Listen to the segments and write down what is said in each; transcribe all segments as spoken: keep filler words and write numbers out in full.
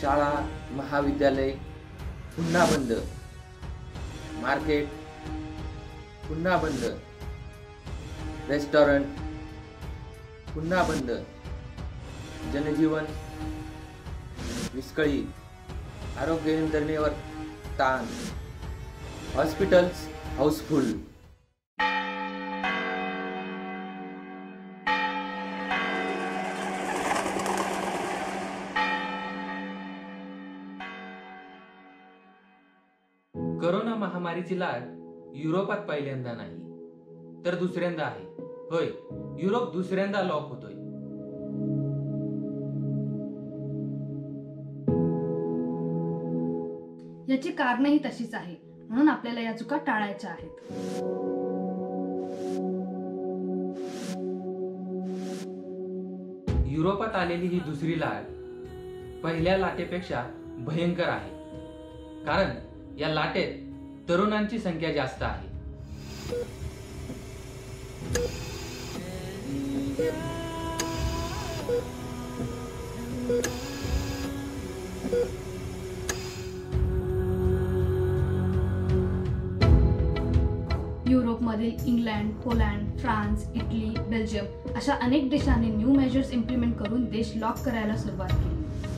शाळा महाविद्यालय पुन्हा बंद, मार्केट पुन्हा बंद, रेस्टॉरंट पुन्हा बंद, जनजीवन विस्कळीत, आरोग्य यंत्रणेवर ताण, हॉस्पिटल्स हाऊसफुल. कोरोना महामारीची लाट युरोपात पहिल्यांदा नाही तर दुसऱ्यांदा आहे. होय, युरोप दुसऱ्यांदा लॉक होतोय. याची कारणही तशीच आहे, म्हणून आपल्याला या चुका टाळायच्या आहेत. युरोपात आलेली ही दुसरी लाट पहिल्या लाटेपेक्षा भयंकर आहे, कारण या लाटेत तरुणांची संख्या जास्त आहे. युरोपमधील England, Poland, France, Italy, Belgium अशा अनेक देशांनी न्यू मेजर्स इम्प्लिमेंट करून देश लॉक करायला सुरुवात केली.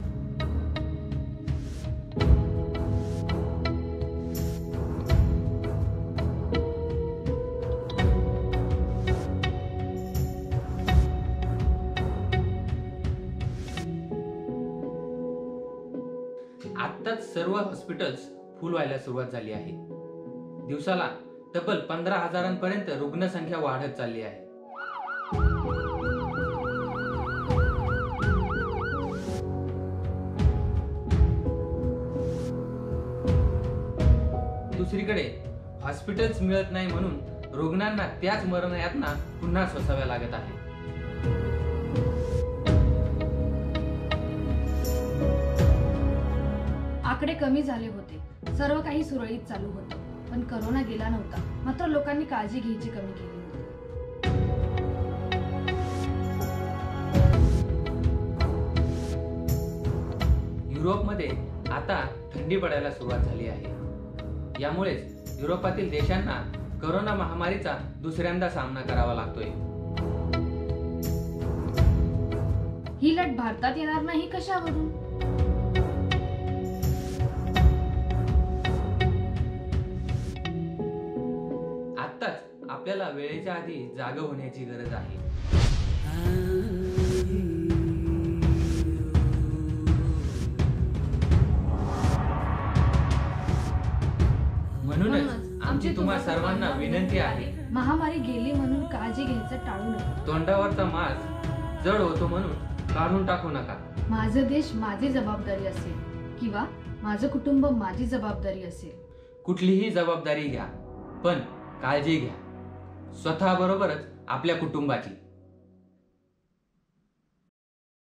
आत्ताच सर्व हॉस्पिटल्स फुल व्हायला सुरुवात झाली आहे. दिवसाला तब्बल पंधरा हजारांपर्यंत रुग्णसंख्या वाढत चालली आहे. दुसरीकडे हॉस्पिटल्स मिळत नाही म्हणून रुग्णांना त्याच मरणयातना पुन्हा सोसाव्या लागत आहे. आकडे कमी झाले होते, सर्व काही सुरळीत चालू होतं, पण करोना गेला नव्हता. मात्र लोकांनी काळजी घ्यायची कमी केली होती. युरोपमध्ये आता थंडी पडायला सुरुवात झाली आहे. यामुळेच युरोपातील देशांना करोना महामारीचा दुसऱ्यांदा सामना करावा लागतोय. ही लाट भारतात येणार नाही कशावरून? आपल्याला वेळेच्या आधी जाग होण्याची गरज आहे. म्हणूनच आमची तुम्हा सर्वांना विनंती आहे, महामारी गेली म्हणून काळजी घ्यायचं टाळू नका. तोंडावरचा मास्क जड होतो म्हणून काढून टाकू नका. माझा देश माझी जबाबदारी असेल किंवा माझं कुटुंब माझी जबाबदारी असेल. कुठलीही जबाबदारी घ्या, पण काळजी घ्या, स्वतः बरोबरच आपल्या कुटुंबाची.